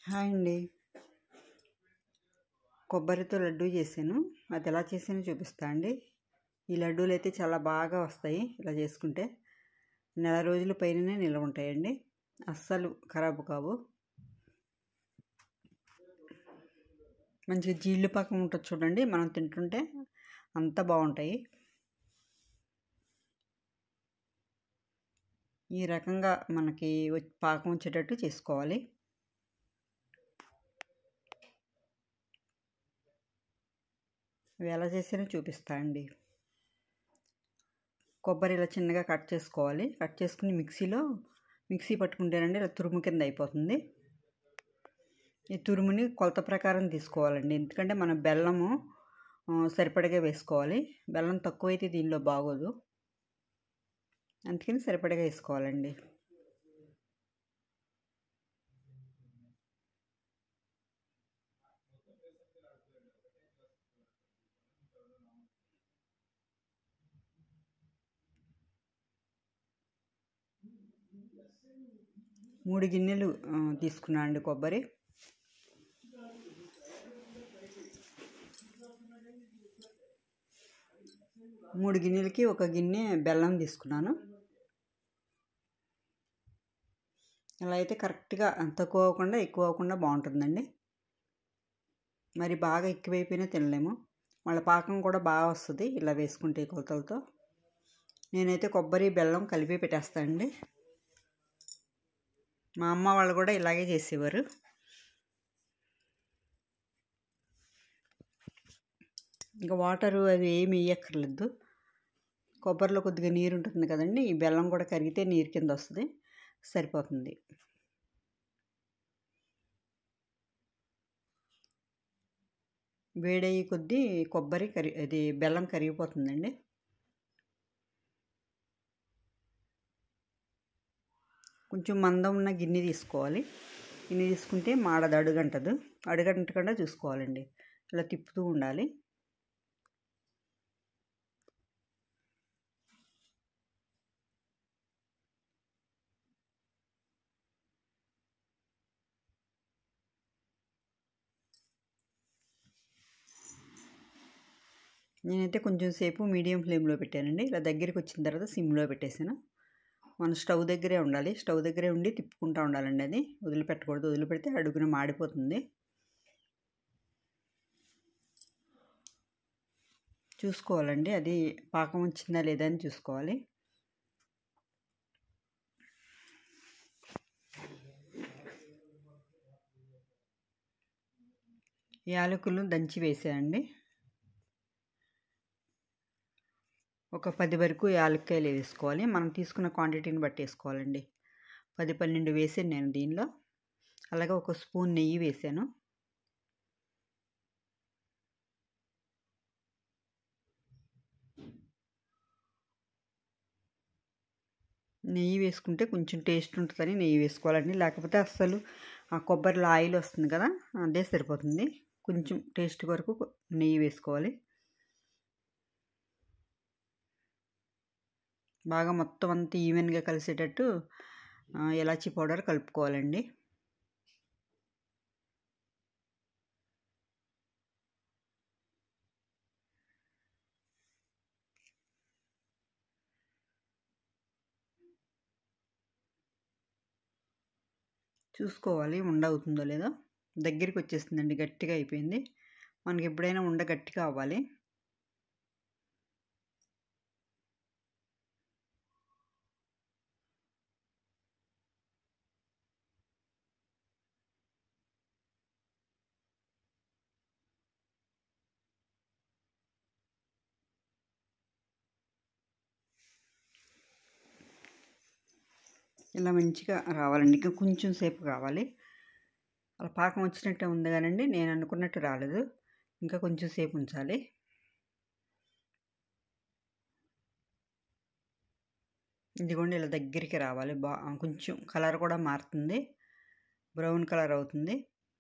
Hi అండి. కొబ్బరితో లడ్డూ చేశాను. అది ఎలా చేసానో చూపిస్తా అండి. ఈ లడ్డూలు అయితే చాలా బాగా వస్తాయి. ఇలా చేసుకుంటే నెల రోజుల పైననే నిల్వ ఉంటాయండి. అస్సలు ఖరాబు కావు. మంచిగా జీళ్ళు పాకం ఉంటుంది చూడండి. మనం తింటుంటే అంత బాగుంటాయి. ఈ రకంగా మనకి పాకం వచ్చేటట్టు చేసుకోవాలి. అవి ఎలా చేసానో చూపిస్తా అండి. కొబ్బరి ఇలా చిన్నగా కట్ చేసుకోవాలి. కట్ చేసుకుని మిక్సీ పట్టుకుంటేనండి ఇలా తురుము కింద అయిపోతుంది. ఈ తురుముని కొలత ప్రకారం తీసుకోవాలండి. ఎందుకంటే మనం బెల్లము సరిపడగా వేసుకోవాలి. బెల్లం తక్కువైతే దీనిలో బాగోదు, అందుకని సరిపడగా వేసుకోవాలండి. మూడు గిన్నెలు తీసుకున్నా అండి కొబ్బరి. మూడు గిన్నెలకి ఒక గిన్నె బెల్లం తీసుకున్నాను. అలా అయితే కరెక్ట్గా తక్కువ అవ్వకుండా ఎక్కువ అవ్వకుండా బాగుంటుందండి. మరి బాగా ఎక్కువైపోయినా తినలేము. వాళ్ళ పాకం కూడా బాగా వస్తుంది ఇలా వేసుకుంటే కొలతలతో. నేనైతే కొబ్బరి బెల్లం కలిపి పెట్టేస్తానండి. మా అమ్మ వాళ్ళు కూడా ఇలాగే చేసేవారు. ఇంకా వాటరు అది ఏమి వేయక్కర్లేదు. కొబ్బరిలో కొద్దిగా నీరు ఉంటుంది కదండి, ఈ బెల్లం కూడా కరిగితే నీరు కింద వస్తుంది, సరిపోతుంది. వేడయ్యే కొద్దీ అది బెల్లం కరిగిపోతుందండి. కొంచెం మందం ఉన్న గిన్నె తీసుకోవాలి. గిన్నె తీసుకుంటే మాడదు, అడుగంటకుండా చూసుకోవాలండి. ఇలా తిప్పుతూ ఉండాలి. నేనైతే కొంచెం సేపు మీడియం ఫ్లేమ్లో పెట్టానండి. ఇలా దగ్గరికి వచ్చిన తర్వాత సిమ్లో పెట్టేసాను. మనం స్టవ్ దగ్గరే ఉండాలి. స్టవ్ దగ్గరే ఉండి తిప్పుకుంటూ ఉండాలండి. అది వదిలిపెట్టకూడదు. వదిలిపెడితే అడుగున మాడిపోతుంది. చూసుకోవాలండి, అది పాకం వచ్చిందా లేదా అని చూసుకోవాలి. యాలకులు దంచి వేసాయండి. ఒక 10 వరకు యాలక్కాయలు వేసుకోవాలి. మనం తీసుకున్న క్వాంటిటీని బట్టి వేసుకోవాలండి. 10-12 వేసాను నేను దీనిలో. అలాగే ఒక స్పూన్ నెయ్యి వేసాను. నెయ్యి వేసుకుంటే కొంచెం టేస్ట్ ఉంటుందని నెయ్యి వేసుకోవాలండి. లేకపోతే అస్సలు ఆ కొబ్బరిలో ఆయిల్ వస్తుంది కదా, అదే సరిపోతుంది. కొంచెం టేస్ట్ వరకు నెయ్యి వేసుకోవాలి. బాగా మొత్తం అంతా ఈవెన్గా కలిసేటట్టు ఇలాచీ పౌడర్ కలుపుకోవాలండి. చూసుకోవాలి ఉండ అవుతుందో లేదో. దగ్గరికి వచ్చేస్తుందండి, గట్టిగా అయిపోయింది. మనకి ఎప్పుడైనా ఉండ గట్టిగా అవ్వాలి. ఇలా మంచిగా రావాలండి. ఇంకా కొంచెం సేపు కావాలి. అలా పాకం వచ్చినట్టే ఉంది కానండి, నేను అనుకున్నట్టు రాలేదు. ఇంకా కొంచెం సేపు ఉంచాలి. ఇదిగోండి ఇలా దగ్గరికి రావాలి. కొంచెం కలర్ కూడా మారుతుంది, బ్రౌన్ కలర్ అవుతుంది.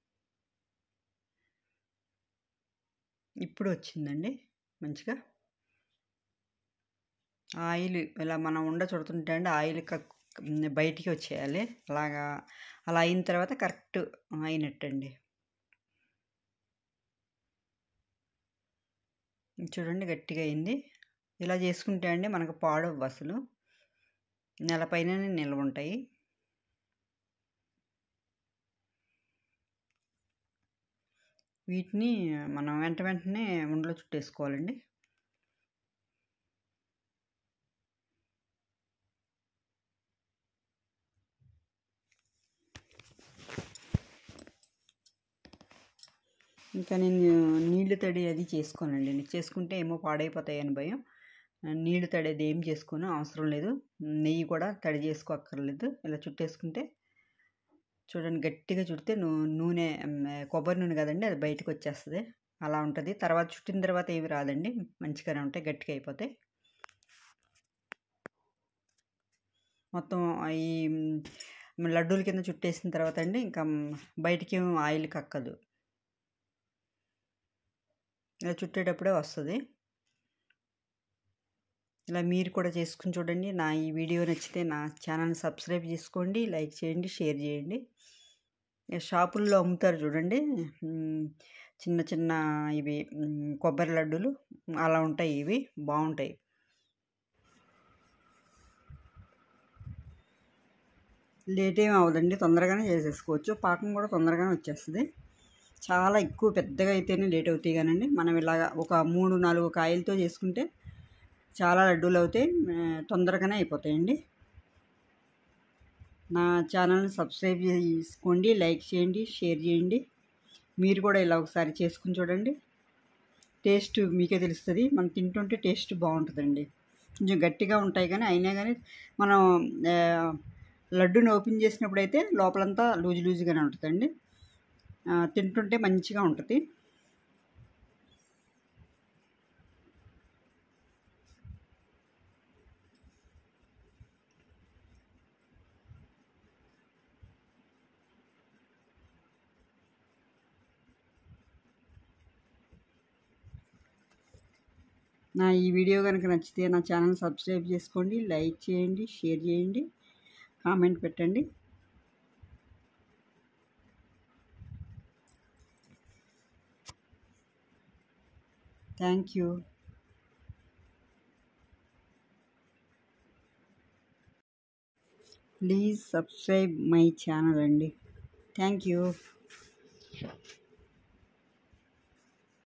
ఇప్పుడు వచ్చిందండి మంచిగా. ఆయిల్ ఇలా మనం ఉండ చుడుతుంటే అండి ఆయిల్ బయటికి వచ్చేయాలి. అలా అయిన తర్వాత కరెక్ట్ అయినట్టండి. చూడండి గట్టిగా అయింది. ఇలా చేసుకుంటే అండి మనకు పాడవ్వు అసలు. నెల పైననే నిల్వ ఉంటాయి. వీటిని మనం వెంటనే ఉండలో చుట్టేసుకోవాలండి. ఇంకా నేను నీళ్ళు తడి అది చేసుకోనండి. చేసుకుంటే ఏమో పాడైపోతాయని భయం. నీళ్ళు తడి అది ఏం చేసుకోను, అవసరం లేదు. నెయ్యి కూడా తడి చేసుకోక్కర్లేదు. ఇలా చుట్టేసుకుంటే చూడండి గట్టిగా చుడితే నూనె కొబ్బరి నూనె కదండి, అది బయటకు వచ్చేస్తుంది. అలా ఉంటుంది. తర్వాత చుట్టిన తర్వాత ఏమి రాదండి, మంచిగానే ఉంటాయి, గట్టిగా అయిపోతాయి. మొత్తం ఈ లడ్డూల కింద చుట్టేసిన తర్వాత అండి ఇంకా బయటికి ఆయిల్ కక్కదు. ఇలా చుట్టేటప్పుడే వస్తుంది. ఇలా మీరు కూడా చేసుకుని చూడండి. నా ఈ వీడియో నచ్చితే నా ఛానల్ని సబ్స్క్రైబ్ చేసుకోండి, లైక్ చేయండి, షేర్ చేయండి. షాపుల్లో అమ్ముతారు చూడండి, చిన్న చిన్న ఇవి కొబ్బరి లడ్డూలు అలా ఉంటాయి. ఇవి బాగుంటాయి. లేట్ ఏమి అవ్వదండి, తొందరగానే చేసేసుకోవచ్చు. పాకం కూడా తొందరగానే వచ్చేస్తుంది. చాలా ఎక్కువ పెద్దగా అయితేనే లేట్ అవుతాయి కానండి, మనం ఇలాగ ఒక 3-4 కాయలతో చేసుకుంటే చాలా లడ్డూలు అవుతాయి, తొందరగానే అయిపోతాయండి. నా ఛానల్ని సబ్స్క్రైబ్ చేసుకోండి, లైక్ చేయండి, షేర్ చేయండి. మీరు కూడా ఇలా ఒకసారి చేసుకుని చూడండి. టేస్ట్ మీకే తెలుస్తుంది. మనం తింటుంటే టేస్ట్ బాగుంటుందండి. కొంచెం గట్టిగా ఉంటాయి కానీ అయినా కానీ మనం లడ్డూని ఓపెన్ చేసినప్పుడు అయితే లోపలంతా లూజుగానే ఉంటుందండి. తింటుంటే మంచిగా ఉంటుంది. నా ఈ వీడియో కనుక నచ్చితే నా ఛానల్ సబ్స్క్రైబ్ చేసుకోండి, లైక్ చేయండి, షేర్ చేయండి, కామెంట్ పెట్టండి. Thank you. Please subscribe my channel అండి. Thank you.